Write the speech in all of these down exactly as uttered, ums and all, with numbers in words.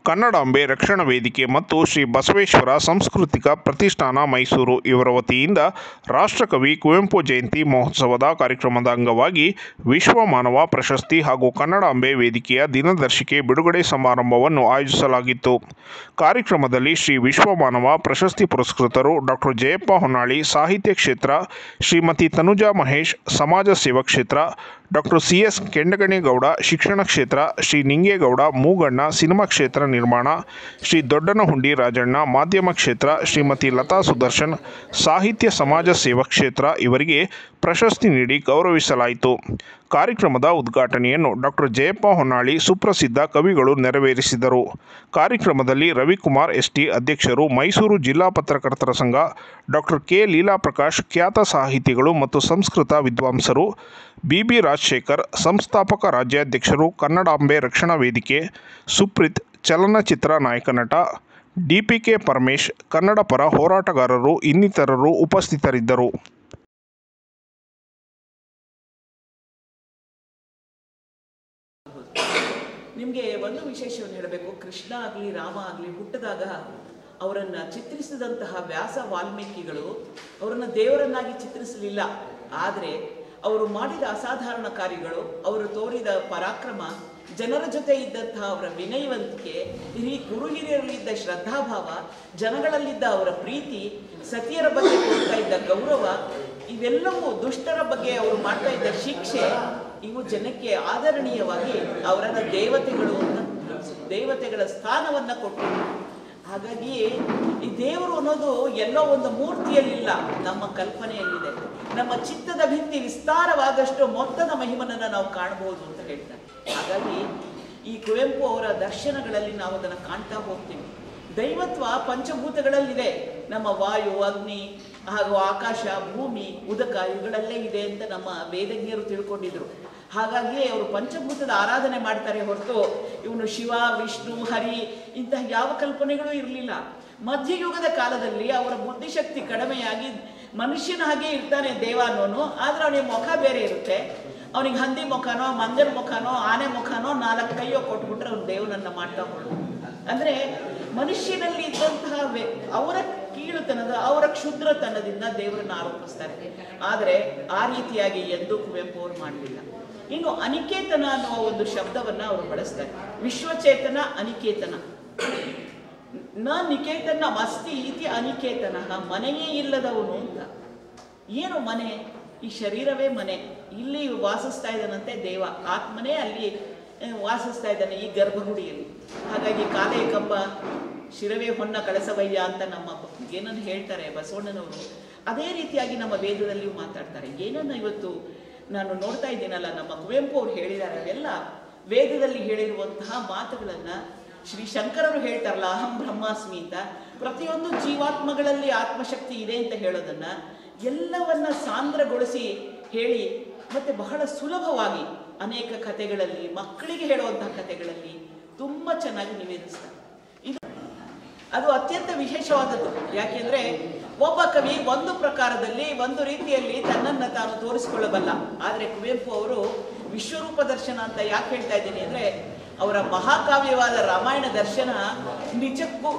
ಕನ್ನಡಾಂಬೆ ರಕ್ಷಣಾ ವೇದಿಕೆ ಮತ್ತು ಶ್ರೀ ಬಸವೇಶ್ವರ ಸಾಂಸ್ಕೃತಿಕ ಪ್ರತಿಷ್ಠಾನ ಮೈಸೂರು ಇವರ ವತಿಯಿಂದ ರಾಷ್ಟ್ರಕವಿ ಕುವೆಂಪು ಜಯಂತಿ ಮಹೋತ್ಸವದ ಕಾರ್ಯಕ್ರಮದ ಅಂಗವಾಗಿ ವಿಶ್ವಮಾನವ ಪ್ರಶಸ್ತಿ ಹಾಗೂ ಕನ್ನಡಾಂಬೆ ವೇದಿಕೆಯ ದಿನದರ್ಶಿಕೆ ಬಿಡುಗಡೆ ಸಮಾರಂಭವನ್ನು ಆಯೋಜಿಸಲಾಗಿತ್ತು. ಕಾರ್ಯಕ್ರಮದಲ್ಲಿ ಶ್ರೀ ವಿಶ್ವಮಾನವ ಪ್ರಶಸ್ತಿ ಪುರಸ್ಕೃತರು ಡಾಕ್ಟರ್ ಜಯಪ್ಪ ಹೊನ್ನಾಳಿ ಸಾಹಿತ್ಯ ಕ್ಷೇತ್ರ, ಶ್ರೀಮತಿ ತನುಜಾ ಮಹೇಶ್ ಸಮಾಜ ಸೇವಾ ಕ್ಷೇತ್ರ, ಡಾಕ್ಟರ್ ಸಿ ಎಸ್ ಕೆಂಡಗಣೇಗೌಡ ಶಿಕ್ಷಣ ಕ್ಷೇತ್ರ, ಶ್ರೀ ನಿಂಗೇಗೌಡ ಮೂಗಣ್ಣ ಸಿನಿಮಾ ಕ್ಷೇತ್ರ ನಿರ್ಮಾಣ, ಶ್ರೀ ದೊಡ್ಡನಹುಂಡಿ ರಾಜಣ್ಣ ಮಾಧ್ಯಮ ಕ್ಷೇತ್ರ, ಶ್ರೀಮತಿ ಲತಾ ಸುದರ್ಶನ್ ಸಾಹಿತ್ಯ ಸಮಾಜ ಸೇವಾ ಕ್ಷೇತ್ರ ಇವರಿಗೆ ಪ್ರಶಸ್ತಿ ನೀಡಿ ಗೌರವಿಸಲಾಯಿತು. ಕಾರ್ಯಕ್ರಮದ ಉದ್ಘಾಟನೆಯನ್ನು ಡಾಕ್ಟರ್ ಜಯಪ್ಪ ಹೊನ್ನಾಳಿ ಸುಪ್ರಸಿದ್ಧ ಕವಿಗಳು ನೆರವೇರಿಸಿದರು. ಕಾರ್ಯಕ್ರಮದಲ್ಲಿ ರವಿಕುಮಾರ್ ಎಸ್ಟಿ ಅಧ್ಯಕ್ಷರು, ಮೈಸೂರು ಜಿಲ್ಲಾ ಪತ್ರಕರ್ತರ ಸಂಘ, ಡಾಕ್ಟರ್ ಕೆ ಲೀಲಾಪ್ರಕಾಶ್ ಖ್ಯಾತ ಸಾಹಿತಿಗಳು ಮತ್ತು ಸಂಸ್ಕೃತ ವಿದ್ವಾಂಸರು, ಬಿಬಿ ರಾಜಶೇಖರ್ ಸಂಸ್ಥಾಪಕ ರಾಜ್ಯಾಧ್ಯಕ್ಷರು, ಕನ್ನಡಾಂಬೆ ರಕ್ಷಣಾ ವೇದಿಕೆ, ಸುಪ್ರೀತ್ ಚಲನಚಿತ್ರ ನಾಯಕ ನಟ, ಡಿಪಿಕೆ ಪರಮೇಶ್ ಕನ್ನಡ ಪರ ಹೋರಾಟಗಾರರು ಇನ್ನಿತರರು ಉಪಸ್ಥಿತರಿದ್ದರು. ನಿಮಗೆ ಒಂದು ವಿಶೇಷವನ್ನು ಹೇಳಬೇಕು. ಕೃಷ್ಣ ಆಗಲಿ ರಾಮ ಆಗಲಿ ಹುಟ್ಟಿದಾಗ ಅವರನ್ನು ಚಿತ್ರಿಸಿದಂತಹ ವ್ಯಾಸ ವಾಲ್ಮೀಕಿಗಳು ಅವರನ್ನು ದೇವರನ್ನಾಗಿ ಚಿತ್ರಿಸಲಿಲ್ಲ. ಆದರೆ ಅವರು ಮಾಡಿದ ಅಸಾಧಾರಣ ಕಾರ್ಯಗಳು, ಅವರು ತೋರಿದ ಪರಾಕ್ರಮ, ಜನರ ಜೊತೆ ಇದ್ದಂತಹ ಅವರ ವಿನಯವಂತಿಕೆ, ಹಿರಿ ಗುರು ಹಿರಿಯರಲ್ಲಿದ್ದ ಶ್ರದ್ಧಾಭಾವ, ಜನಗಳಲ್ಲಿದ್ದ ಅವರ ಪ್ರೀತಿ, ಸತಿಯರ ಬಗ್ಗೆ ಕೊಡ್ತಾ ಇದ್ದ ಗೌರವ, ಇವೆಲ್ಲವೂ ದುಷ್ಟರ ಬಗ್ಗೆ ಅವರು ಮಾಡ್ತಾ ಇದ್ದ ಶಿಕ್ಷೆ, ಇವು ಜನಕ್ಕೆ ಆದರಣೀಯವಾಗಿ ಅವರನ್ನ ದೇವತೆಗಳು ಅಂತ ದೇವತೆಗಳ ಸ್ಥಾನವನ್ನ ಕೊಟ್ಟರು. ಹಾಗಾಗಿ ಈ ದೇವರು ಅನ್ನೋದು ಎಲ್ಲೋ ಒಂದು ಮೂರ್ತಿಯಲ್ಲಿಲ್ಲ, ನಮ್ಮ ಕಲ್ಪನೆಯಲ್ಲಿದೆ. ನಮ್ಮ ಚಿತ್ತದ ಭಿತ್ತಿ ವಿಸ್ತಾರವಾದಷ್ಟು ಮೊತ್ತದ ಮಹಿಮನನ್ನ ನಾವು ಕಾಣಬಹುದು ಅಂತ ಹೇಳ್ತಾರೆ. ಹಾಗಾಗಿ ಈ ಕುವೆಂಪು ಅವರ ದರ್ಶನಗಳಲ್ಲಿ ನಾವು ಅದನ್ನು ಕಾಣ್ತಾ ಹೋಗ್ತೀವಿ. ದೈವತ್ವ ಪಂಚಭೂತಗಳಲ್ಲಿದೆ. ನಮ್ಮ ವಾಯು, ಅಗ್ನಿ ಹಾಗೂ ಆಕಾಶ, ಭೂಮಿ, ಉದಕ ಇವುಗಳಲ್ಲೇ ಇದೆ ಅಂತ ನಮ್ಮ ವೇದಜ್ಞರು ತಿಳ್ಕೊಂಡಿದ್ರು. ಹಾಗಾಗಿ ಅವರು ಪಂಚಭೂತದ ಆರಾಧನೆ ಮಾಡ್ತಾರೆ ಹೊರತು ಇವನು ಶಿವ, ವಿಷ್ಣು, ಹರಿ ಇಂತಹ ಯಾವ ಕಲ್ಪನೆಗಳು ಇರಲಿಲ್ಲ. ಮಧ್ಯಯುಗದ ಕಾಲದಲ್ಲಿ ಅವರ ಬುದ್ಧಿಶಕ್ತಿ ಕಡಿಮೆಯಾಗಿ ಮನುಷ್ಯನ ಹಾಗೆ ಇರ್ತಾನೆ ದೇವ ಅನ್ನೋನು, ಆದ್ರೆ ಅವನಿಗೆ ಮುಖ ಬೇರೆ ಇರುತ್ತೆ. ಅವನಿಗೆ ಹಂದಿ ಮುಖನೋ, ಮಂಗನ ಮುಖನೋ, ಆನೆ ಮುಖನೋ, ನಾಲ್ಕು ಕೈಯೋ ಕೊಟ್ಬಿಟ್ರೆ ಅವ್ನು ದೇವನನ್ನ ಮಾಡ್ತಾ ಹೋದ. ಅಂದ್ರೆ ಮನುಷ್ಯನಲ್ಲಿ ಇದ್ದಂತಹ ಅವರ ಕೀಳುತನದ, ಅವರ ಕ್ಷುದ್ರತನದಿಂದ ದೇವರನ್ನ ಆರೋಪಿಸ್ತಾರೆ. ಆದರೆ ಆ ರೀತಿಯಾಗಿ ಎಂದೂ ಕುವೆಂಪು ಅವರು ಮಾಡಲಿಲ್ಲ. ಇನ್ನು ಅನಿಕೇತನ ಅನ್ನುವ ಒಂದು ಶಬ್ದವನ್ನ ಅವರು ಬಳಸ್ತಾರೆ. ವಿಶ್ವಚೇತನ, ಅನಿಕೇತನ. ನ ನಿಕೇತನ ಮಸ್ತಿ ಇತಿ ಅನಿಕೇತನ, ಮನೆಯೇ ಇಲ್ಲದವನು ಅಂತ. ಏನು ಮನೆ? ಈ ಶರೀರವೇ ಮನೆ. ಇಲ್ಲಿ ವಾಸಿಸ್ತಾ ಇದ್ದಾನಂತೆ ದೇವ, ಆತ್ಮನೇ ಅಲ್ಲಿ ವಾಸಿಸ್ತಾ ಇದ್ದಾನೆ ಈ ಗರ್ಭಗುಡಿಯಲ್ಲಿ. ಹಾಗಾಗಿ ಕಾಲೇ ಕಂಬ ಶಿರವೇ ಹೊನ್ನ ಕಳಸವಯ್ಯ ಅಂತ ನಮ್ಮ ಏನನ್ನು ಹೇಳ್ತಾರೆ ಬಸವಣ್ಣನವರು. ಅದೇ ರೀತಿಯಾಗಿ ನಮ್ಮ ವೇದದಲ್ಲಿಯೂ ಮಾತಾಡ್ತಾರೆ. ಏನನ್ನ ಇವತ್ತು ನಾನು ನೋಡ್ತಾ ಇದ್ದೀನಲ್ಲ, ನಮ್ಮ ಕುವೆಂಪು ಅವರು ಹೇಳಿದ್ದಾರೆ, ಅವೆಲ್ಲ ವೇದದಲ್ಲಿ ಹೇಳಿರುವಂತಹ ಮಾತುಗಳನ್ನ ಶ್ರೀ ಶಂಕರರು ಹೇಳ್ತಾರಲ್ಲ, ಅಹಂ ಬ್ರಹ್ಮಾಸ್ಮಿ ಅಂತ. ಪ್ರತಿಯೊಂದು ಜೀವಾತ್ಮಗಳಲ್ಲಿ ಆತ್ಮಶಕ್ತಿ ಇದೆ ಅಂತ ಹೇಳೋದನ್ನ ಎಲ್ಲವನ್ನ ಸಾಂದ್ರಗೊಳಿಸಿ ಹೇಳಿ, ಮತ್ತೆ ಬಹಳ ಸುಲಭವಾಗಿ ಅನೇಕ ಕಥೆಗಳಲ್ಲಿ, ಮಕ್ಕಳಿಗೆ ಹೇಳುವಂತಹ ಕಥೆಗಳಲ್ಲಿ ತುಂಬಾ ಚೆನ್ನಾಗಿ ನಿವೇದಿಸ್ತಾರೆ. ಇದು ಅದು ಅತ್ಯಂತ ವಿಶೇಷವಾದದ್ದು. ಯಾಕೆಂದ್ರೆ ಒಬ್ಬ ಕವಿ ಒಂದು ಪ್ರಕಾರದಲ್ಲಿ, ಒಂದು ರೀತಿಯಲ್ಲಿ ತನ್ನನ್ನ ತಾನು ತೋರಿಸಿಕೊಳ್ಳಬಲ್ಲ. ಆದ್ರೆ ಕುವೆಂಪು ಅವರು ವಿಶ್ವರೂಪ ದರ್ಶನ ಅಂತ ಯಾಕೆ ಹೇಳ್ತಾ ಇದ್ದೀನಿ ಅಂದ್ರೆ, ಅವರ ಮಹಾಕಾವ್ಯವಾದ ರಾಮಾಯಣ ದರ್ಶನ ನಿಜಕ್ಕೂ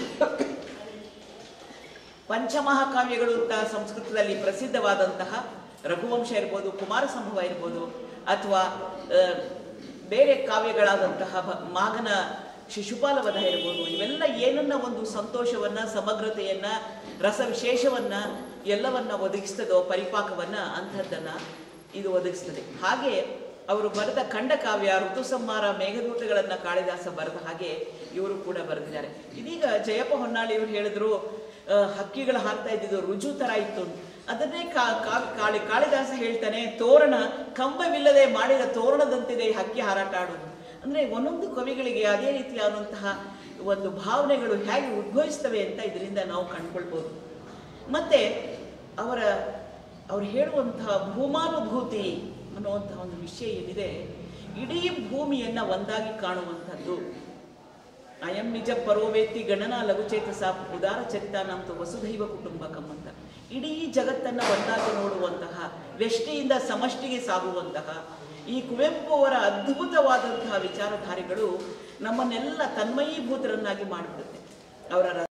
ಪಂಚಮಹಾಕಾವ್ಯಗಳು ಅಂತ ಸಂಸ್ಕೃತದಲ್ಲಿ ಪ್ರಸಿದ್ಧವಾದಂತಹ ರಘುವಂಶ ಇರ್ಬೋದು, ಕುಮಾರ ಸಂಭವ ಇರ್ಬೋದು, ಅಥವಾ ಬೇರೆ ಕಾವ್ಯಗಳಾದಂತಹ ಮಾಗನ ಶಿಶುಪಾಲ ವಧ ಇರ್ಬೋದು, ಇವೆಲ್ಲ ಏನನ್ನ ಒಂದು ಸಂತೋಷವನ್ನ, ಸಮಗ್ರತೆಯನ್ನ, ರಸ ವಿಶೇಷವನ್ನ ಎಲ್ಲವನ್ನ ಒದಗಿಸ್ತದೋ, ಪರಿಪಾಕವನ್ನ ಅಂಥದ್ದನ್ನ ಇದು ಒದಗಿಸ್ತದೆ. ಹಾಗೆ ಅವರು ಬರೆದ ಖಂಡಕಾವ್ಯ, ಋತುಸಂಹಾರ, ಮೇಘದೂತಗಳನ್ನ ಕಾಳಿದಾಸ ಬರೆದ ಹಾಗೆ ಇವರು ಕೂಡ ಬರೆದಿದ್ದಾರೆ. ಇದೀಗ ಜಯಪ್ಪ ಹೊನ್ನಾಳಿ ಇವರು ಹೇಳಿದ್ರು, ಹಕ್ಕಿಗಳು ಹಾಕ್ತಾ ಇದ್ದಿದ್ದು ರುಜು ತರ ಇತ್ತು. ಅದನ್ನೇ ಕಾ ಕಾಳಿ ಕಾಳಿದಾಸ ಹೇಳ್ತಾನೆ, ತೋರಣ ಕಂಬವಿಲ್ಲದೆ ಮಾಡಿದ ತೋರಣದಂತಿದೆ ಹಕ್ಕಿ ಹಾರಾಟ ಆಡುವುದು. ಅಂದ್ರೆ ಒಂದೊಂದು ಕವಿಗಳಿಗೆ ಅದೇ ರೀತಿಯಾದಂತಹ ಒಂದು ಭಾವನೆಗಳು ಹೇಗೆ ಉದ್ಭವಿಸ್ತವೆ ಅಂತ ಇದರಿಂದ ನಾವು ಕಂಡುಕೊಳ್ಬೋದು. ಮತ್ತೆ ಅವರ ಅವ್ರು ಹೇಳುವಂತಹ ಭೂಮಾನುಭೂತಿ ಅನ್ನುವಂತಹ ಒಂದು ವಿಷಯ ಏನಿದೆ, ಇಡೀ ಭೂಮಿಯನ್ನ ಒಂದಾಗಿ ಕಾಣುವಂಥದ್ದು. ಅಯಂ ನಿಜ ಪರೋವೇತಿ ಗಣನ ಲಘುಚೇತಸ ಉದಾರ ಚರಿತಾನಂತು ವಸುಧೈವ ಕುಟುಂಬಕಂ ಅಂತ. ಇಡೀ ಜಗತ್ತನ್ನು ಒಂದಾಗಿ ನೋಡುವಂತಹ, ವ್ಯಷ್ಟಿಯಿಂದ ಸಮಷ್ಟಿಗೆ ಸಾಗುವಂತಹ ಈ ಕುವೆಂಪು ಅವರ ಅದ್ಭುತವಾದಂತಹ ವಿಚಾರಧಾರೆಗಳು ನಮ್ಮನ್ನೆಲ್ಲ ತನ್ಮಯೀಭೂತರನ್ನಾಗಿ ಮಾಡಿಬಿಡುತ್ತೆ. ಅವರ